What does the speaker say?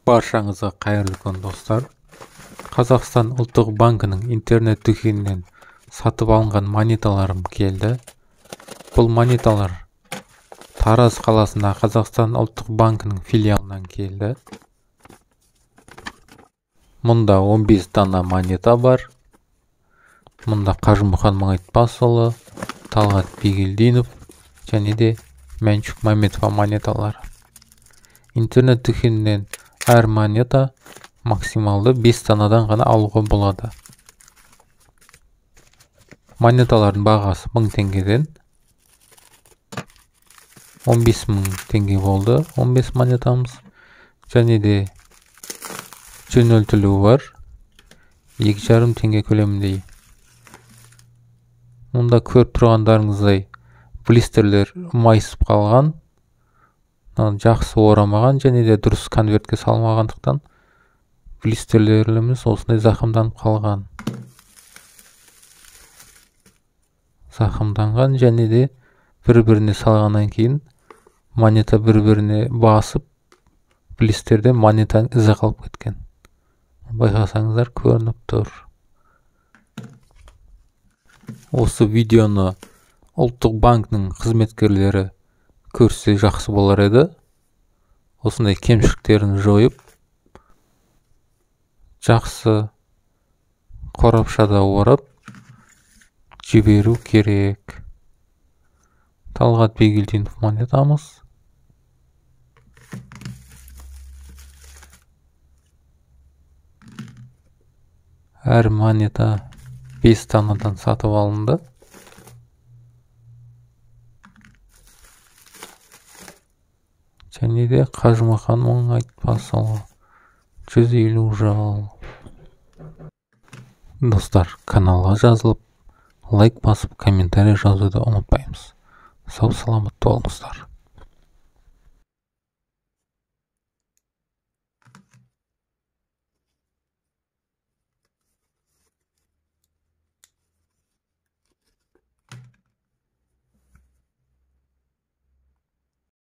Баршаңызға қайырлы күн достар. Қазақстан ұлттық банкінің интернет дүкенінен сатып алынған монеталарым келді. Бұл монеталар Тараз қаласына Қазақстан ұлттық банкінің филиалынан келді. Мұнда 15 дана монета бар. Мұнда Қажымұқан Мыңайтпасұлы, Талғат Бигелдинов және де Мәншүк Мәметова монеталары. Интернет дүкенінен әр монета максималды 5 данадан ғана алуға болады. Монеталардың бағасы 1000 теңгеден 15.000 теңге болды. 15 монетамыз. Және де жөнелтілуі бар. 2,5 теңге көлемінде. Мұнда көріп тұрғандарыңыздай блистерлер майысып қалған. Жақсы орамаған және де дұрыс конвертке салмағандықтан блистерлеріміз осындай зақымданып қалған. Зақымданған және де бір-біріне салғаннан кейін монета бір-біріне басып, блистерде монетаның ізі қалып кеткен. Байқасаңыздар көрініп тұр. Осы видеоны ұлттық банкның қызметкерлері көрсе жақсы болар еді. Осындай кемшіліктерін жойып, жақсы қорапшада орап жіберу керек. Талғат Бигелдинов монетамыз. Әр монета 5 данадан сатып алынды. Және де Қажымұқан Мыңайтпасұлы 150 жыл. Достар, каналға жазылып, лайк басып, комментарий жазуды ұмытпаймыз. Сау саламат болыңыздар.